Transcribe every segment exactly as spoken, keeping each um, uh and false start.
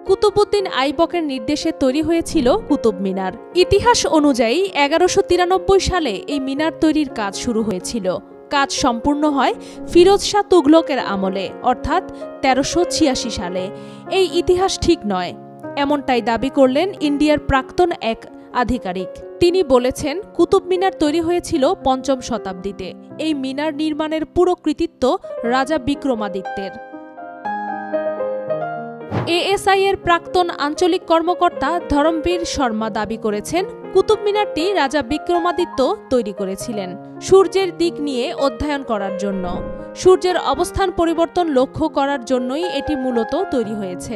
কুতুবউদ্দিন আইবকের নির্দেশে তৈরি হয়েছিল কুতুব মিনার। ইতিহাস অনুযায়ী এগারোশো তিরানব্বই সালে এই মিনার তৈরির কাজ শুরু হয়েছিল। কাজ সম্পূর্ণ হয় ফিরোজ শাহ তুগলকের আমলে, অর্থাৎ তেরোশো ছিয়াশি সালে। এই ইতিহাস ঠিক নয়, এমনটাই দাবি করলেন ইন্ডিয়ার প্রাক্তন এক আধিকারিক। তিনি বলেছেন, কুতুব মিনার তৈরি হয়েছিল পঞ্চম শতাব্দীতে। এই মিনার নির্মাণের পুরো কৃতিত্ব রাজা বিক্রমাদিত্যের। এএসআই এর প্রাক্তন আঞ্চলিক কর্মকর্তা ধরমবীর শর্মা দাবি করেছেন, কুতুব মিনারটি রাজা বিক্রমাদিত্য তৈরি করেছিলেন সূর্যের দিক নিয়ে অধ্যয়ন করার জন্য। সূর্যের অবস্থান পরিবর্তন লক্ষ্য করার জন্যই এটি মূলত তৈরি হয়েছে।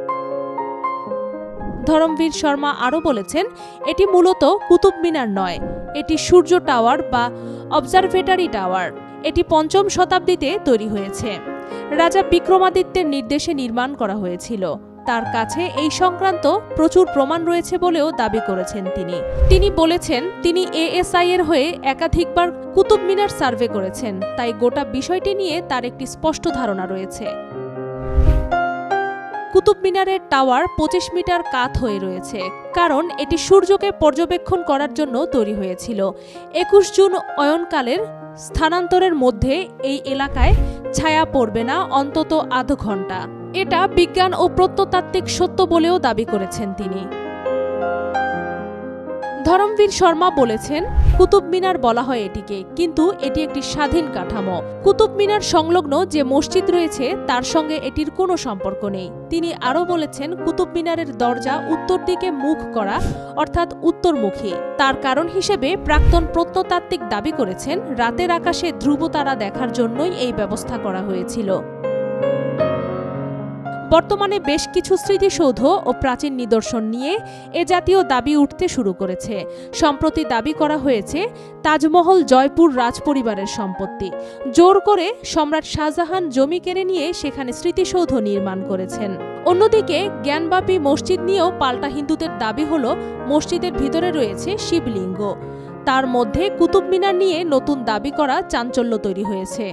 ধরমবীর শর্মা আরও বলেছেন, এটি মূলত কুতুব মিনার নয়, এটি সূর্য টাওয়ার বা অবজারভেটরি টাওয়ার। এটি পঞ্চম শতাব্দীতে তৈরি হয়েছে। রাজা বিক্রমাদিত্যের নির্দেশে নির্মাণ করা হয়েছিল। তার কাছে এই সংক্রান্ত প্রচুর প্রমাণ রয়েছে বলেও দাবি করেছেন তিনি। তিনি বলেছেন, তিনি এএসআই এর হয়ে একাধিকবার কুতুব মিনার সার্ভে করেছেন, তাই গোটা বিষয়টি নিয়ে তার একটি স্পষ্ট ধারণা রয়েছে। কুতুব মিনারের টাওয়ার পঁচিশ মিটার কাত হয়ে রয়েছে, কারণ এটি সূর্যকে পর্যবেক্ষণ করার জন্য তৈরি হয়েছিল। একুশ জুন অয়নকালের স্থানান্তরের মধ্যে এই এলাকায় ছায়া পড়বে না অন্তত আধ ঘন্টা। এটা বিজ্ঞান ও প্রত্নতাত্ত্বিক সত্য বলেও দাবি করেছেন তিনি। ধরমবীর শর্মা বলেছেন, কুতুব মিনার বলা হয় এটিকে, কিন্তু এটি একটি স্বাধীন কাঠামো। কুতুব মিনার সংলগ্ন যে মসজিদ রয়েছে তার সঙ্গে এটির কোনো সম্পর্ক নেই। তিনি আরও বলেছেন, কুতুব মিনারের দরজা উত্তর দিকে মুখ করা, অর্থাৎ উত্তরমুখী। তার কারণ হিসেবে প্রাক্তন প্রত্নতাত্ত্বিক দাবি করেছেন, রাতের আকাশে ধ্রুবতারা দেখার জন্যই এই ব্যবস্থা করা হয়েছিল। বর্তমানে বেশ কিছু স্মৃতিসৌধ ও প্রাচীন নিদর্শন নিয়ে এ জাতীয় দাবি উঠতে শুরু করেছে। সম্প্রতি দাবি করা হয়েছে তাজমহল জয়পুর রাজপরিবারের সম্পত্তি। জোর করে সম্রাট শাহজাহান জমি কেড়ে নিয়ে সেখানে স্মৃতিসৌধ নির্মাণ করেছেন। অন্যদিকে জ্ঞানবাপী মসজিদ নিয়েও পাল্টা হিন্দুদের দাবি হল, মসজিদের ভিতরে রয়েছে শিবলিঙ্গ। তার মধ্যে কুতুব মিনার নিয়ে নতুন দাবি করা চাঞ্চল্য তৈরি হয়েছে।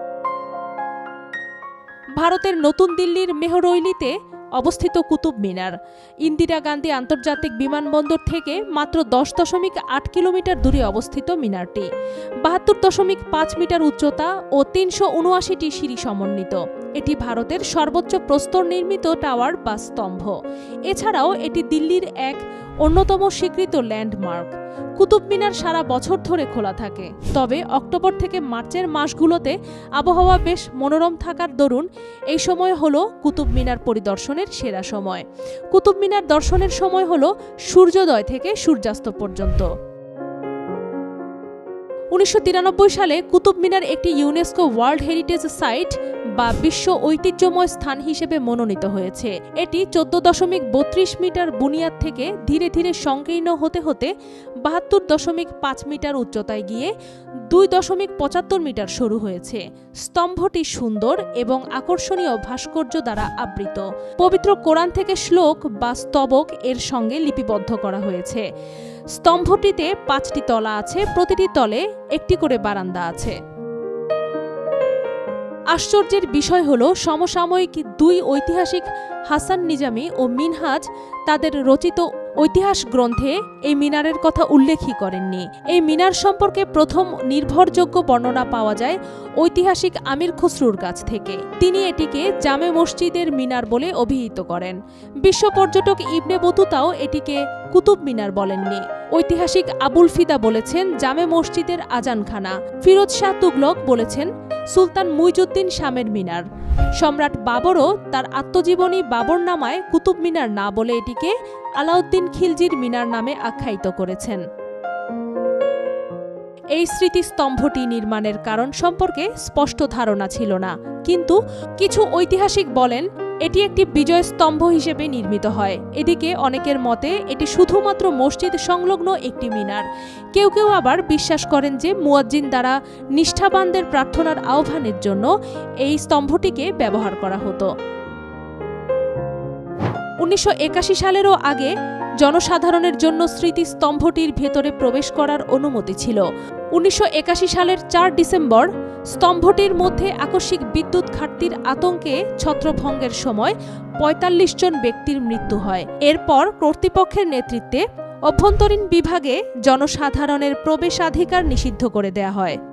ভারতের নতুন দিল্লির মেহরৈলিতে অবস্থিত কুতুব মিনার ইন্দিরা গান্ধী আন্তর্জাতিক বিমানবন্দর থেকে মাত্র দশ দশমিক আট কিলোমিটার দূরে অবস্থিত মিনারটি বাহাত্তর দশমিক পাঁচ মিটার উচ্চতা ও তিনশো উনআশিটি সিঁড়ি সমন্বিত। এটি ভারতের সর্বোচ্চ প্রস্তর নির্মিত টাওয়ার বা স্তম্ভ। এছাড়াও এটি দিল্লির এক অন্যতম স্বীকৃত ল্যান্ডমার্ক। কুতুব মিনার সারা বছর ধরে খোলা থাকে, তবে অক্টোবর থেকে মার্চের মাসগুলোতে আবহাওয়া বেশ মনোরম থাকার দরুন এই সময় হলো কুতুব মিনার পরিদর্শনের সেরা সময়। কুতুব মিনার দর্শনের সময় হলো সূর্যোদয় থেকে সূর্যাস্ত পর্যন্ত। উনিশশো তিরানব্বই সালে কুতুব মিনার একটি ইউনেস্কো ওয়ার্ল্ড হেরিটেজ সাইট বা বিশ্ব ঐতিহ্যময় স্থান হিসেবে মনোনীত হয়েছে। এটি চোদ্দ দশমিক বত্রিশ মিটার বুনিয়াদ থেকে ধীরে ধীরে সংকীর্ণ হতে হতে বাহাত্তর দশমিক পাঁচ মিটার উচ্চতায় গিয়ে দুই দশমিক পঁচাত্তর মিটার সরু হয়েছে। স্তম্ভটি সুন্দর এবং আকর্ষণীয় ভাস্কর্য দ্বারা আবৃত। পবিত্র কোরআন থেকে শ্লোক বা স্তবক এর সঙ্গে লিপিবদ্ধ করা হয়েছে। স্তম্ভটিতে পাঁচটি তলা আছে, প্রতিটি তলে একটি করে বারান্দা আছে। আশ্চর্যের বিষয় হল, সমসাময়িক দুই ঐতিহাসিক হাসান নিজামী ও মিনহাজ তাদের রচিত ঐতিহাস গ্রন্থে এই মিনারের কথা উল্লেখই করেননি। এই মিনার সম্পর্কে প্রথম নির্ভরযোগ্য বর্ণনা পাওয়া যায় ঐতিহাসিক আমির খুসরুর কাছ থেকে। তিনি এটিকে জামে মসজিদের মিনার বলে অভিহিত করেন। বিশ্ব পর্যটক ইবনে বতুতাও এটিকে কুতুব মিনার বলেননি। ঐতিহাসিক আবুল ফিদা বলেছেন জামে মসজিদের আজানখানা। ফিরোজ শাহ তুগলক বলেছেন সুলতান মুইজউদ্দিন শামের মিনার। সম্রাট বাবরও তার আত্মজীবনী বাবরনামায় কুতুব মিনার না বলে এটিকে আলাউদ্দিন খিলজির মিনার নামে আখ্যায়িত করেছেন। এই স্মৃতিস্তম্ভটি নির্মাণের কারণ সম্পর্কে স্পষ্ট ধারণা ছিল না, কিন্তু কিছু ঐতিহাসিক বলেন এটি একটি বিজয় স্তম্ভ হিসেবে নির্মিত হয়। এদিকে অনেকের মতে এটি শুধুমাত্র মসজিদ সংলগ্ন একটি মিনার। কেউ কেউ আবার বিশ্বাস করেন যে মুয়াজ্জিন দ্বারা নিষ্ঠাবানদের প্রার্থনার আহ্বানের জন্য এই স্তম্ভটিকে ব্যবহার করা হতো। উনিশশো একাশি সালেরও আগে জনসাধারণের জন্য স্মৃতিস্তম্ভটির ভেতরে প্রবেশ করার অনুমতি ছিল। উনিশশো একাশি সালের চার ডিসেম্বর স্তম্ভটির মধ্যে আকস্মিক বিদ্যুৎ ঘাটতির আতঙ্কে ছত্রভঙ্গের সময় পঁয়তাল্লিশ জন ব্যক্তির মৃত্যু হয়। এরপর কর্তৃপক্ষের নেতৃত্বে অভ্যন্তরীণ বিভাগে জনসাধারণের প্রবেশাধিকার নিষিদ্ধ করে দেয়া হয়।